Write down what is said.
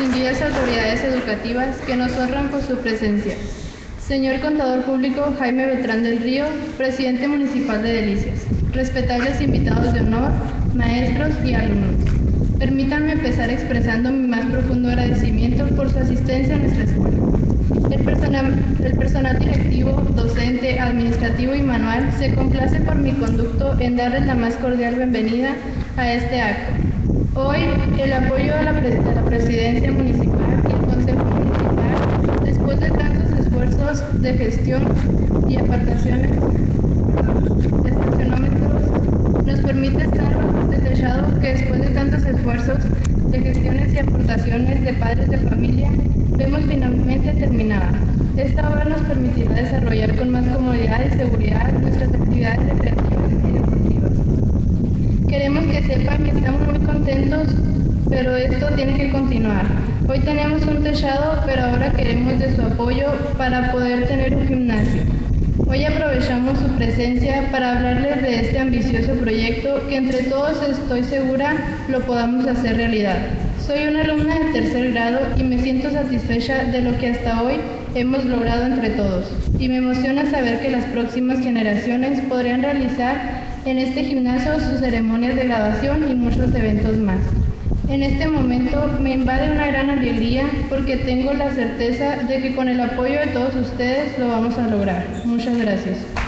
distinguidas autoridades educativas que nos honran con su presencia. Señor Contador Público Jaime Beltrán del Río, Presidente Municipal de Delicias. Respetables invitados de honor, maestros y alumnos. Permítanme empezar expresando mi más profundo agradecimiento por su asistencia a nuestra escuela. El personal directivo, docente, administrativo y manual se complace por mi conducto en darles la más cordial bienvenida a este acto. Hoy, el apoyo a la Presidencia Municipal y el Consejo Municipal, después de tantos esfuerzos de gestión y apartaciones de estacionómetros, nos permite estar bajo este techado que después de tantos esfuerzos de gestiones y aportaciones de padres de familia, vemos finalmente terminada. Esta obra nos permitirá desarrollar con más comodidad y seguridad nuestras actividades recreativas y deportivas. Queremos que sepan que estamos muy contentos, pero esto tiene que continuar. Hoy tenemos un techado, pero ahora queremos de su apoyo para poder tener un gimnasio. Hoy aprovechamos su presencia para hablarles de este ambicioso proyecto que entre todos estoy segura lo podamos hacer realidad. Soy una alumna de tercer grado y me siento satisfecha de lo que hasta hoy hemos logrado entre todos. Y me emociona saber que las próximas generaciones podrían realizar en este gimnasio sus ceremonias de graduación y muchos eventos más. En este momento me invade una gran alegría porque tengo la certeza de que con el apoyo de todos ustedes lo vamos a lograr. Muchas gracias.